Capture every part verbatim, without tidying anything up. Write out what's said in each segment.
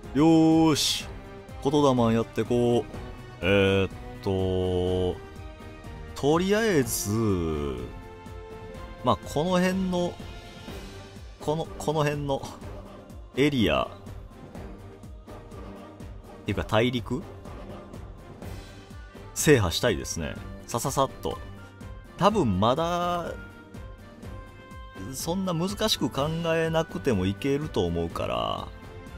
よーし、言霊やってこう。えー、っととりあえずまあこの辺のこのこの辺のエリアっていうか大陸制覇したいですね。さささっと。多分まだそんな難しく考えなくてもいけると思うから、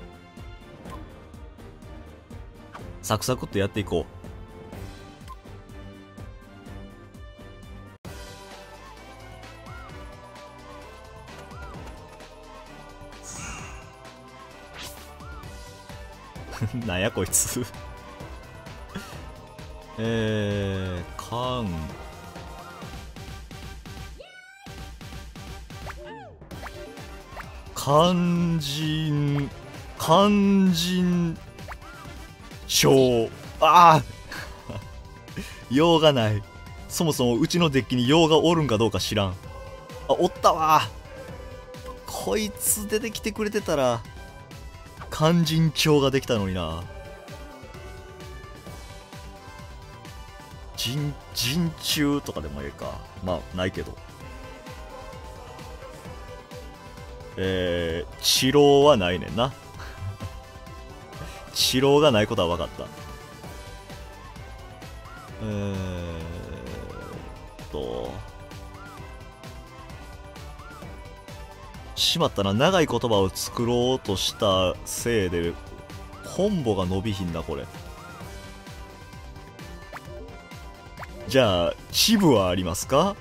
サクサクっとやっていこう。なんやこいつ。えー、カン肝心肝心症。ああ用がない。そもそもうちのデッキに用がおるんかどうか知らん。あ、おったわ。こいつ出てきてくれてたら肝心帳ができたのにな。人人中とかでもええか。まあないけど。えー、治療はないねんな。治療がないことは分かった。えーっとしまったな。長い言葉を作ろうとしたせいでコンボが伸びひんなこれ。じゃあチブはありますか。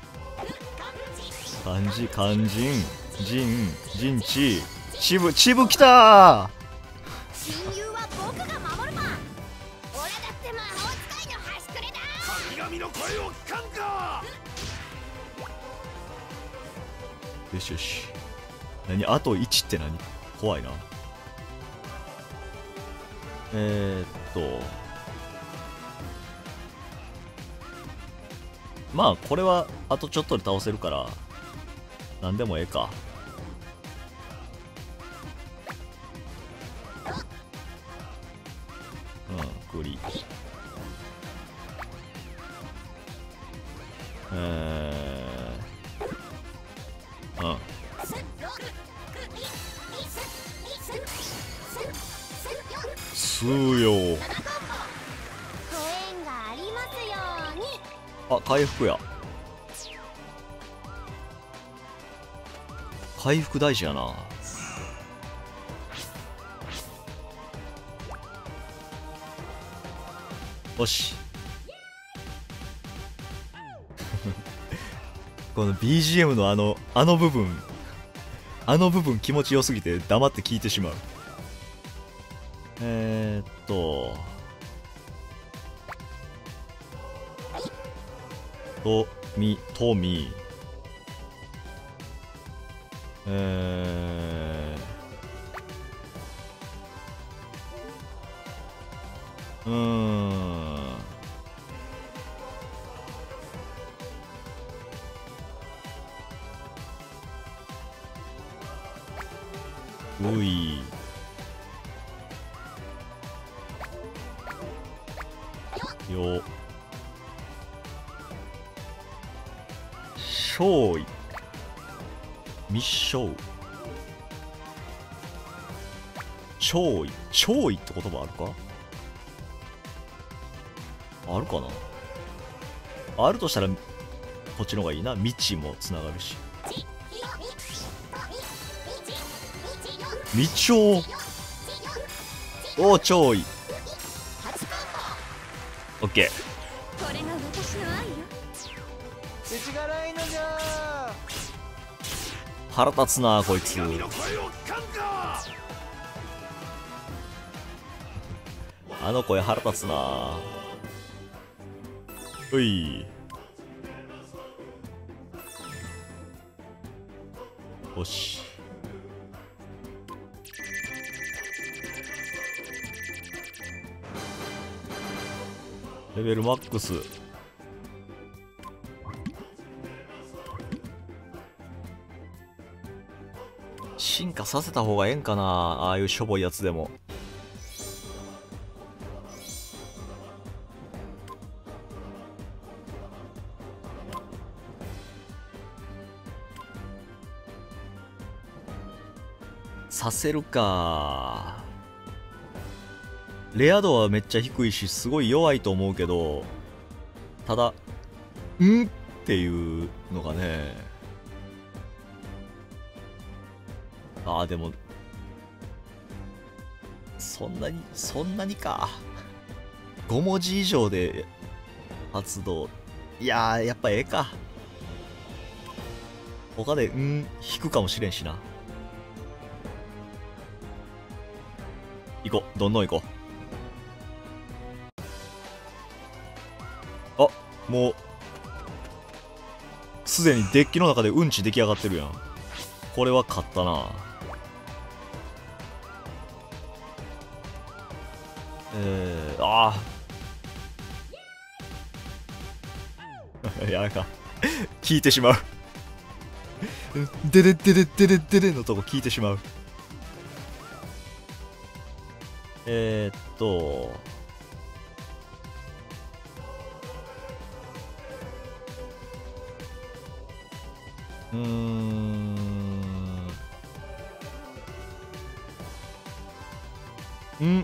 漢字漢人人人地チブチブきたー。 親友は僕が守るま。俺だって魔法使いの端くれだ。 神々の声を聞かんか。 よしよし。何あといちって何。怖いな。えー、っとまあこれはあとちょっとで倒せるから何でもええか。うん栗。えーうん通用。 ご縁がありますように。 あ、回復や。回復大事やな。よし。この ビージーエム のあのあの部分あの部分気持ちよすぎて黙って聞いてしまう。えー、っととみとみえーうーんういよ勝意密勝超意超意って言葉あるか。あるかな。あるとしたらこっちの方がいいな。道もつながるし。みちょうおー超意オッケー。 これが私の愛よ。 世知辛いのじゃ。 腹立つなこいつ。 神々の声を聞かんか。 あの声腹立つな。ういよし。レベルマックス。進化させた方がええんかな、ああいうしょぼいやつでも。 させるか。レア度はめっちゃ低いしすごい弱いと思うけど、ただんっていうのがね。ああでもそんなにそんなにか。ご文字以上で発動。いやーやっぱええか。他でん引くかもしれんしな。行こう、どんどん行こう。あ、もうすでにデッキの中でうんち出来上がってるやん。これは勝ったな。えー、ああやめか聞いてしまうででででででででのとこ聞いてしまう。えー、っとうーんんん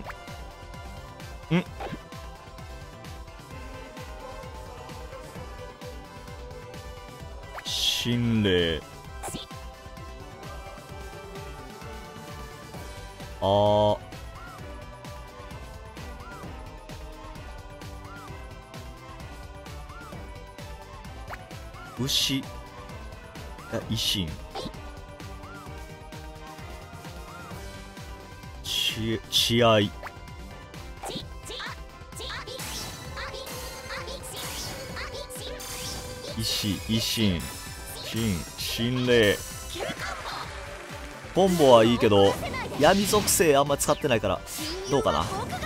心霊。あー牛。いや維新。ち血合い。石維新新心霊。コンボはいいけど闇属性あんま使ってないからどうかな。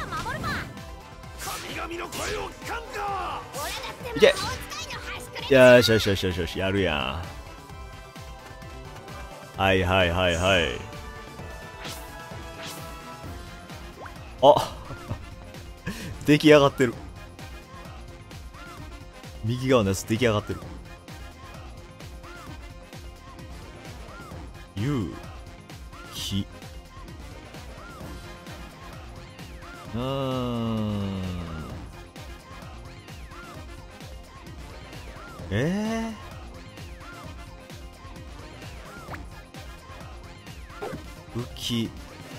いけ。よしよしよしよしよしやるやん。はいはいはいはい。あ出来上がってる。右側のやつ出来上がってる。勇気。うーんえー、武器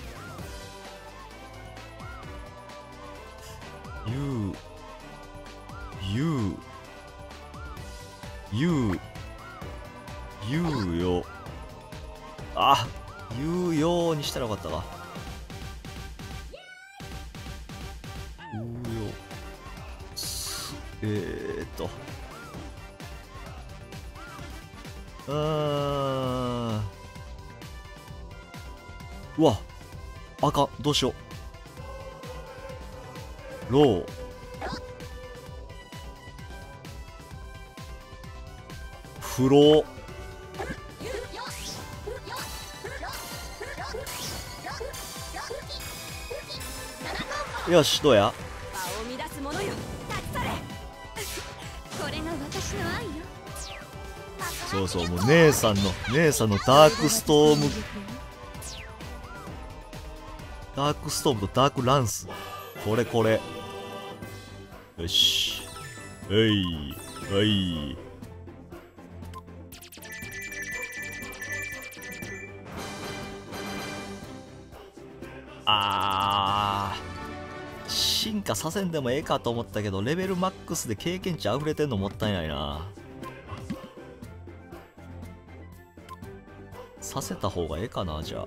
ゆうゆうゆうゆうよ。あゆうよにしたらよかったか。ゆうよすえー、っとうーんうわあかんどうしよう。ローフローよしどうや。 場を乱す者よ立ち去れこれが私の愛よ。 そうそうもう姉さんの姉さんのダークストームダークストームとダークランスこれこれよしはいはいあー進化させんでもええかと思ったけどレベルマックスで経験値溢れてんのもったいないな。させた方がええかな。じゃあ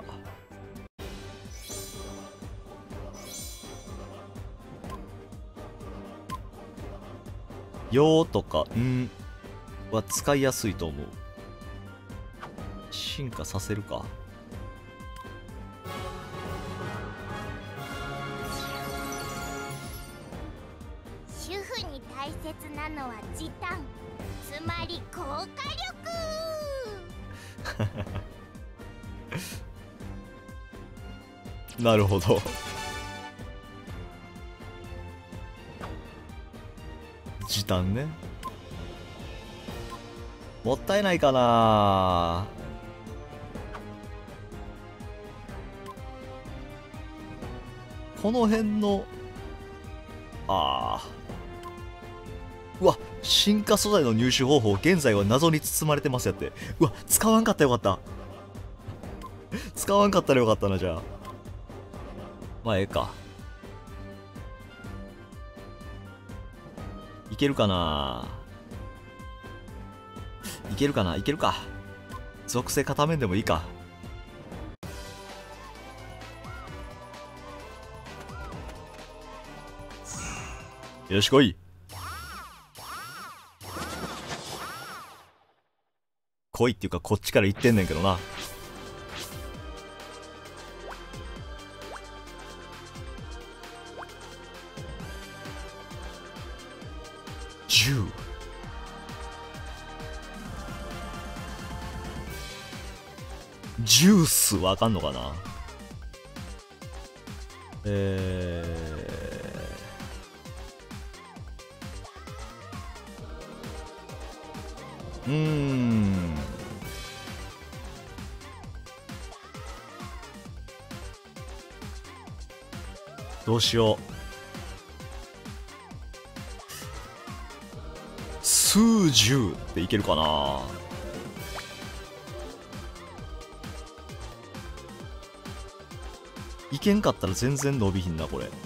よーとかんは使いやすいと思う。進化させるか。 主婦に大切なのは時短つまり効果力なるほど時短ね。もったいないかな。 この辺のああうわ進化素材の入手方法現在は謎に包まれてますやって。うわ使わんかったらよかった使わんかったらよかったな。じゃあまあええか。いけるかないけるかないけるか。属性片面でもいいか。よし来い。来いっていうかこっちから言ってんねんけどな。じゅうジュースわかんのかな。えー、うーんどうしよう。数十っていけるかな。いけんかったら全然伸びひんなこれ。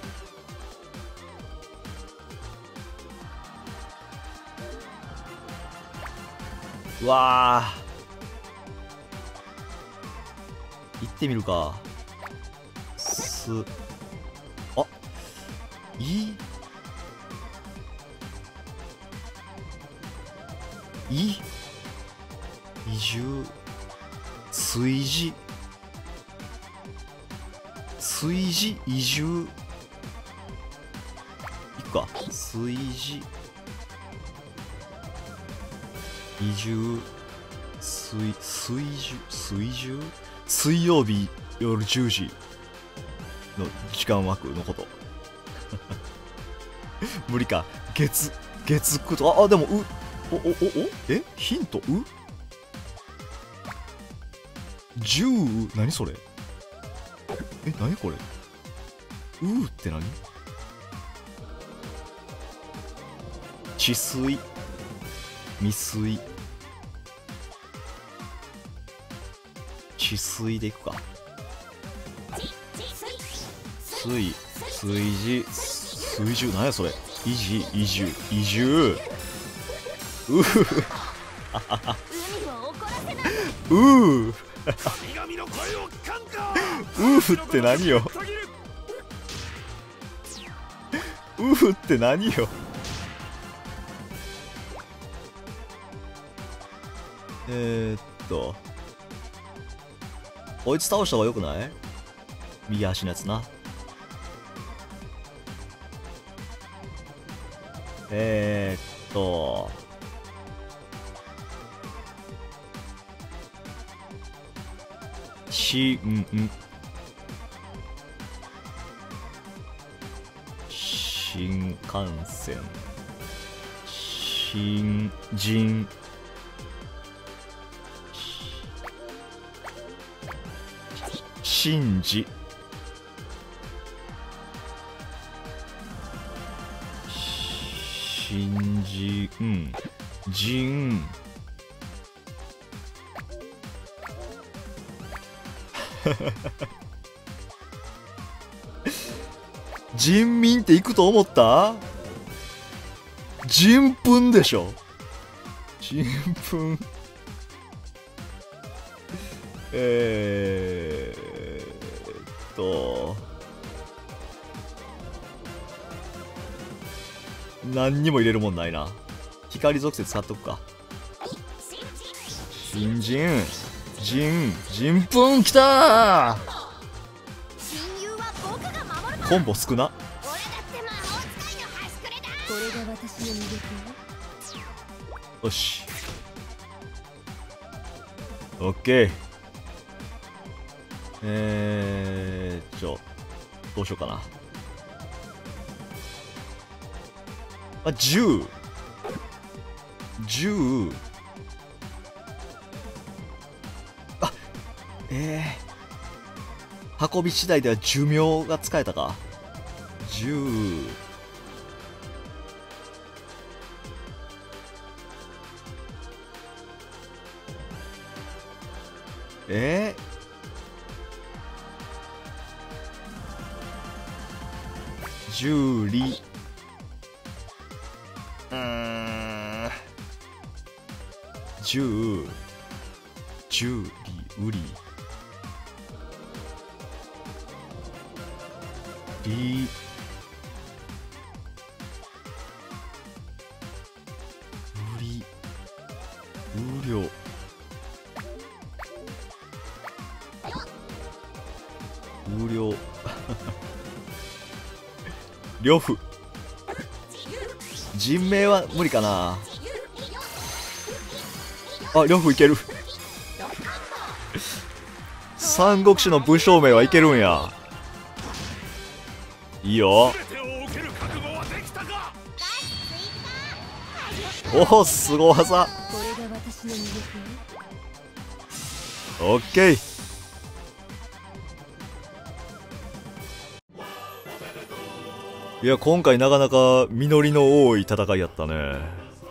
うわー行ってみるか。すあいいい移住炊事炊事移住いくか。炊事移住水水住水住水曜日夜じゅうじの時間枠のこと無理か。月月9とああでもうおおおおえヒントうじゅう何それえ何これうーって何治水未遂治水でいくか。水水事水獣何やそれ維持移住移住うーうーうーって何ようーって何よ。えーっとこいつ倒した方がよくない？右足のやつな。えーっとしんん新幹線新人神事新人人人民っていくと思った？人糞でしょ。人糞えーっと何にも入れるもんないな。光属性使っとくか。新人人人糞きたー。コンボ少な。よしオッケー。えー、ちょどうしようかな。あじゅうじゅうあえ運び次第では寿命が使えたか。じゅうえー、十里うーん十十里売りり売り売量無料呂布人命は無理かなあ。呂布いける三国志の武将名はいけるんや。いいよ。おおすご技。オッケー。いや今回なかなか実りの多い戦いやったね。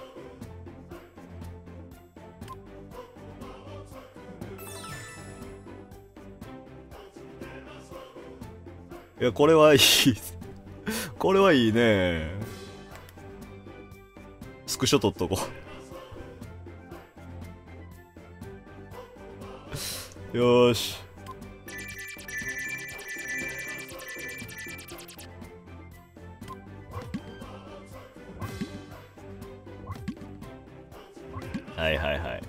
いやこれはいいこれはいいね。スクショ撮っとこうよーし。はいはいはい。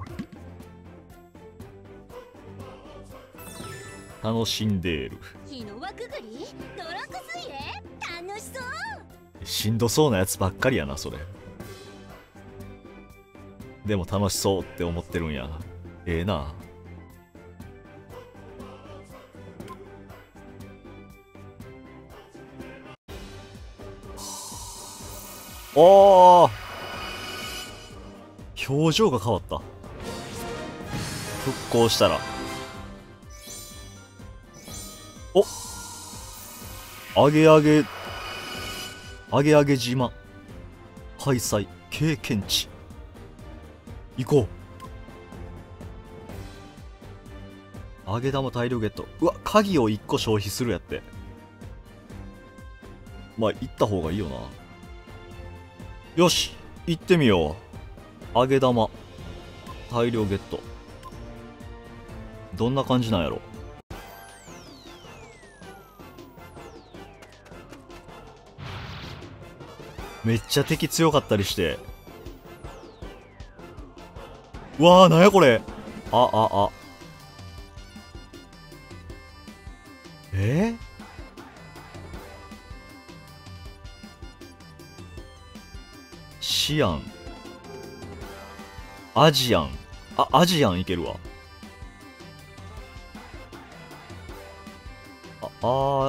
楽しんでいる。 日の輪くぐりドラク水泳楽しそう。 しんどそうなやつばっかりやなそれ。でも楽しそうって思ってるんや。ええな。おー表情が変わった。復興したらおあげあげあげあげ島開催経験値行こう。揚げ玉大量ゲット。うわ鍵をいっこ消費するやって。まあ行った方がいいよな。よし行ってみよう。揚げ玉大量ゲット。どんな感じなんやろ。めっちゃ敵強かったりして。うわーなんやこれ。あああえー、シアンアジアンあアジアンいけるわ。ああー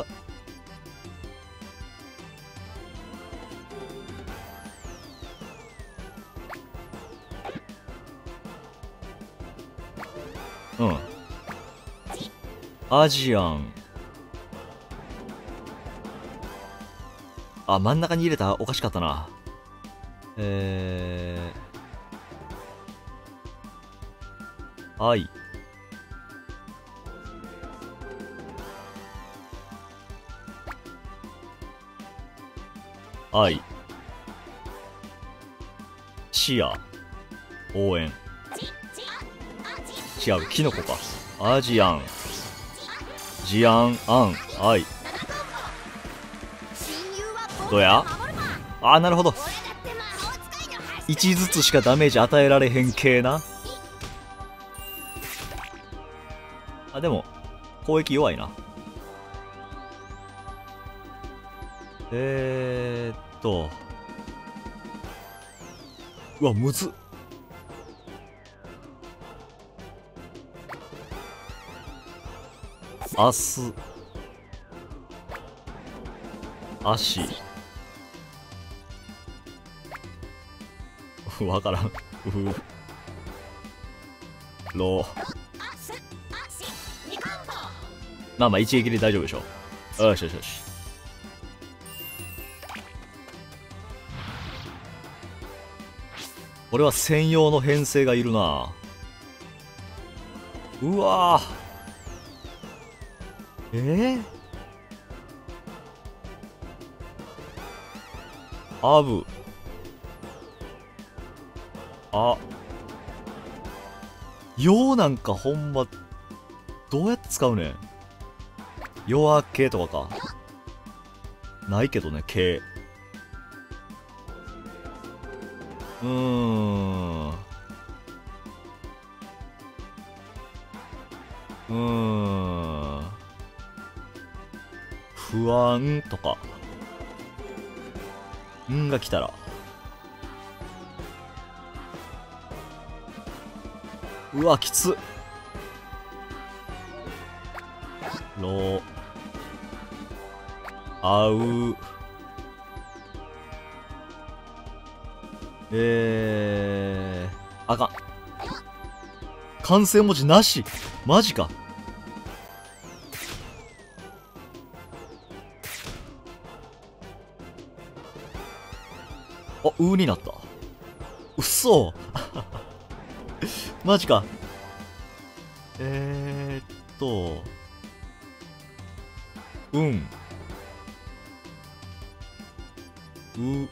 うんアジアンあ真ん中に入れたおかしかったな。えー、愛愛チア応援違うキノコか。アジアンジアンアン愛どうや。あーなるほどいちずつしかダメージ与えられへん系な。あでも攻撃弱いな。えーっとうわむずっ。明日足わからん。うろまあまあ一撃で大丈夫でしょ。よしよしよし。これは専用の編成がいるな。うわー、えー、アブ、あ、ようなんかほんまどうやって使うねん。弱系とかかないけどね、系。うーんうーん不安とかんが来たら、うわきつっ。ロあう、えー、あかん。完成文字なし。マジか。あ、うーになった。うっそマジか。えー、っとうんう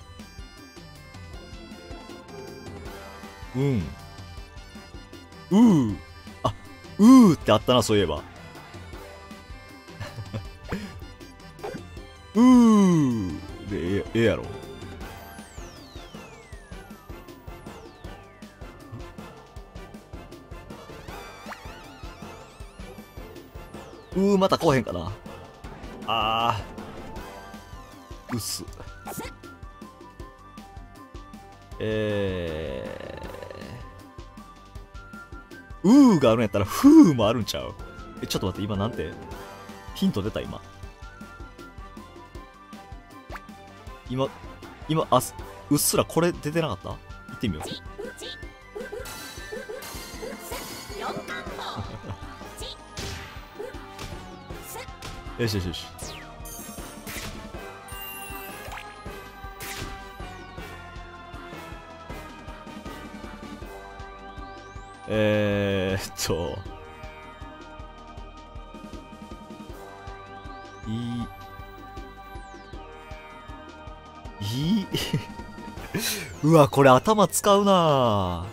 うんうー、あ、うーってあったな、そういえば。うーでええええやろ。うー、また来おへんかな。あー、うっす。えー、うーがあるんやったらふーもあるんちゃう。え、ちょっと待って、今なんてヒント出た。今今今、あ、うっすらこれ出てなかった。行ってみよう。よしよしよし。えーっといいいいうわ、これ頭使うな。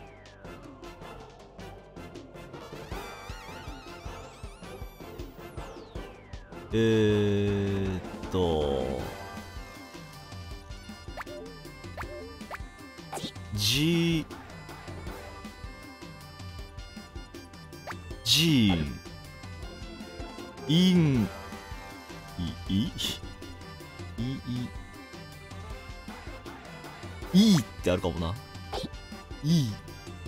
えーっとジジーンインいいいいいいってあるかもな。いい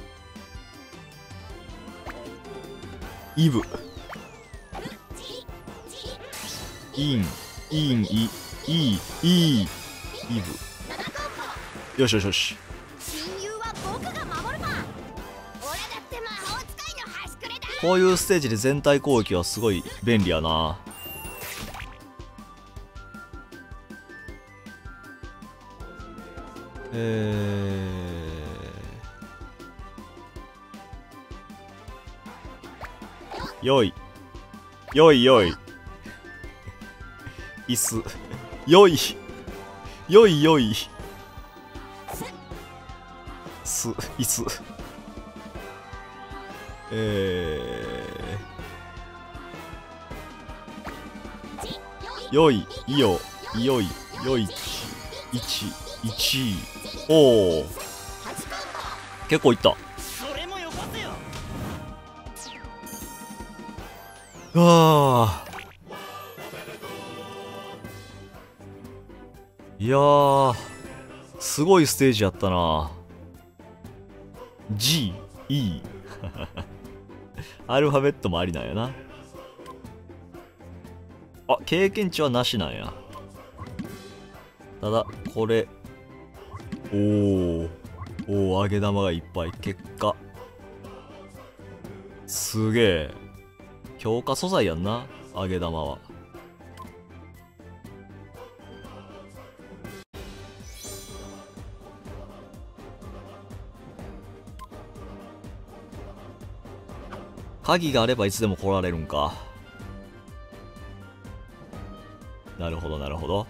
イブインインイイイイブ。よしよしよし。 親友は僕が守るパン。俺だって魔法使いの端くれだ。 こういうステージで全体攻撃はすごい便利やな。えー、よいよいよい椅子よいよいよいす椅子えー、よいいよよいよいいちいちおお結構いった。あーいやーすごいステージやったな。 ジーイー アルファベットもありなんやな。あ、経験値はなしなんや。ただこれおーおー揚げ玉がいっぱい。結果すげえ強化素材やんな。 揚げ玉は。鍵があればいつでも来られるんか。なるほどなるほど。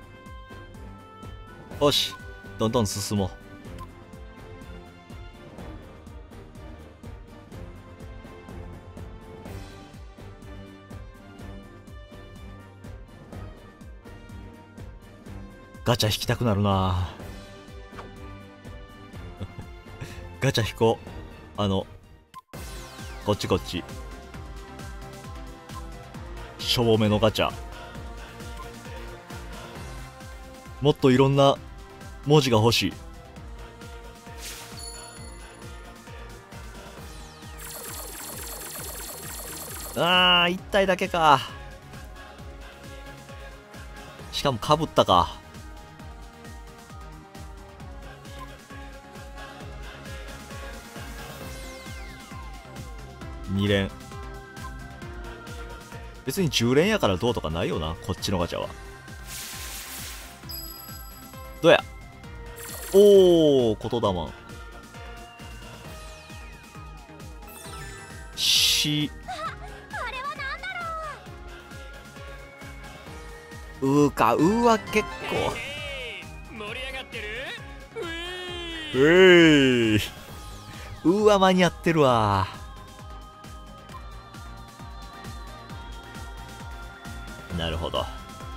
よし、どんどん進もう。ガチャ引きたくなるなガチャ引こう。あのこっちこっち。しょぼめのガチャ。もっといろんな文字が欲しい。あー、一体だけか。しかもかぶったか。に連。別にじゅう連やからどうとかないよな、こっちのガチャは。どうや。おお、言霊し。 あれはなんだろうーか、うーは結構盛り上がってる。 うーいうーは間に合ってるわ。なるほど。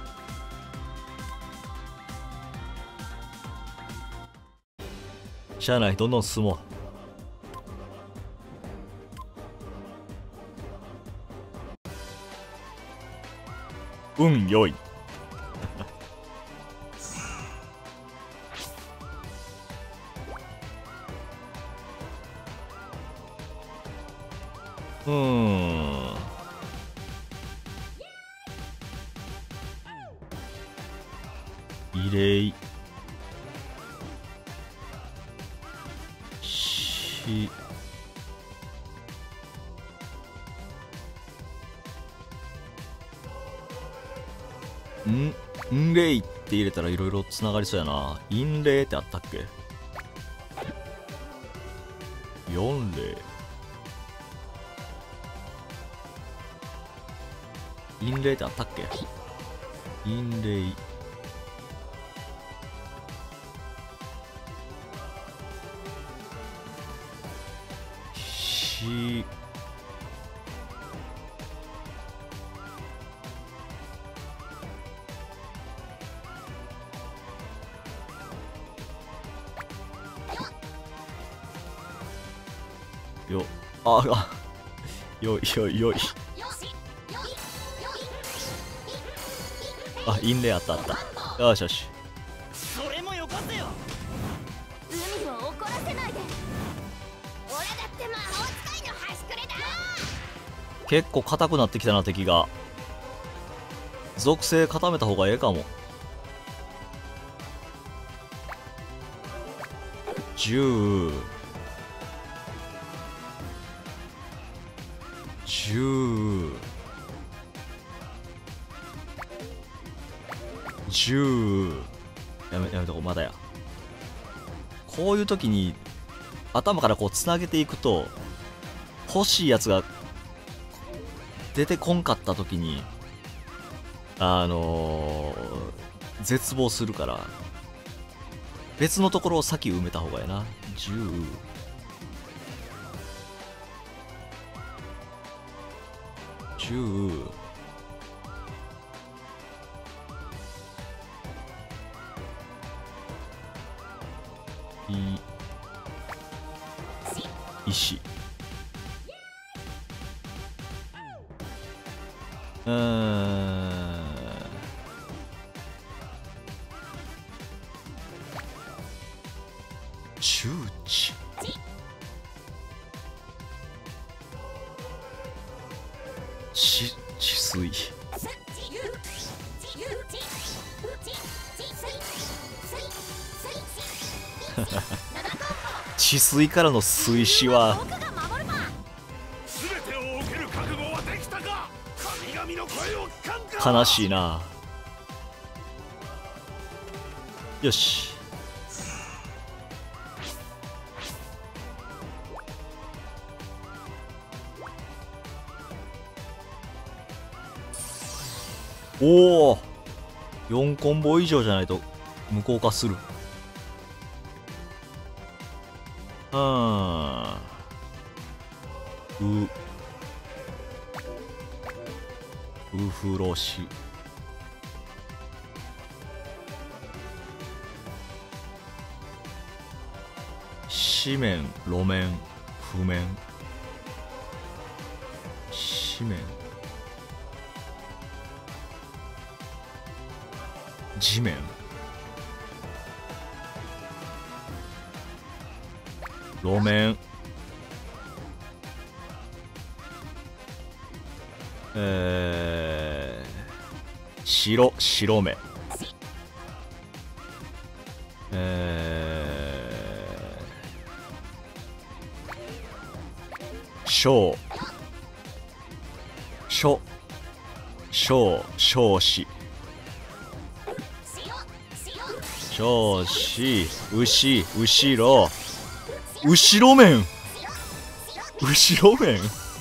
しゃあない、どんどん進もう。運良い。うーん。異例し。んんれいって入れたらいろいろつながりそうやな。陰霊ってあったっけ。よん霊。陰霊ってあったっけ。陰霊。し。よ、ああ、よいよいよい。あ、陰霊あったあった。よしよし。 それもよこせよ。 う。海を怒らせないで。俺だって魔法使いの端くれだ。 結構硬くなってきたな、敵が。属性固めた方がええかも。じゅう。じゅう。じゅう。やめやめとこう、まだや。こういう時に頭からこうつなげていくと、欲しいやつが出てこんかった時にあのー、絶望するから、別のところを先埋めた方がいいな。じゅう。じゅう。い石。うーん。周知。ち治水。治水からの水死は僕が守るば。 全てを受ける覚悟はできたか。神悲しいな。よし。おお、よんコンボ以上じゃないと無効化する。うん。ううふろし。紙面、路面、譜面。紙面、地面、路面、えー、白、白目、えー、小、書、小、少子、少子、牛、後ろ、後ろ面、後ろ面、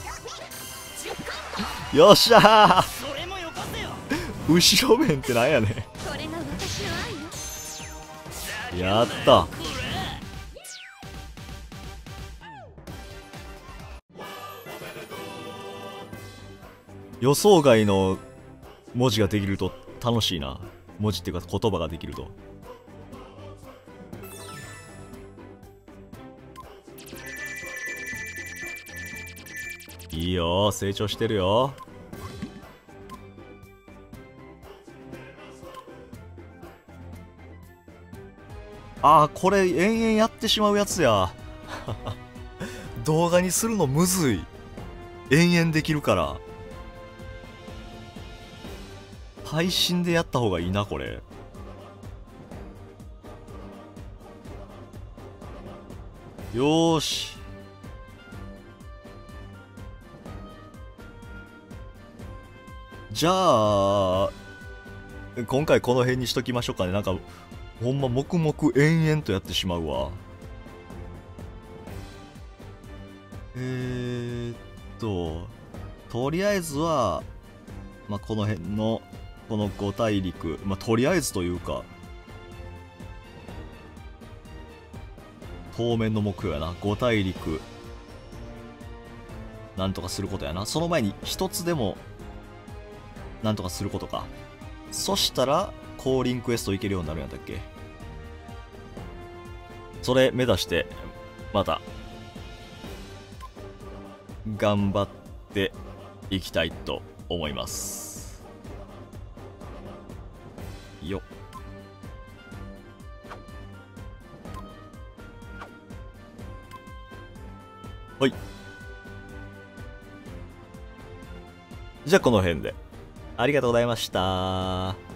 よっしゃー。後ろ面ってなんやねん。やった。予想外の文字ができると楽しいな。文字っていうか言葉ができると。いいよ、成長してるよ。ああ、これ延々やってしまうやつや。動画にするのむずい。延々できるから配信でやった方がいいな、これ。よーし。じゃあ今回この辺にしときましょうかね。なんかほんま黙々延々とやってしまうわ。えーっととりあえずは、まあ、この辺のこのご大陸、まあ、とりあえずというか当面の目標やな。ご大陸なんとかすることやな。その前に一つでもなんとかすることか。そしたら降臨クエストいけるようになるんやったっけ。それ目指してまた頑張っていきたいと思いますよ。はい。じゃあこの辺でありがとうございました。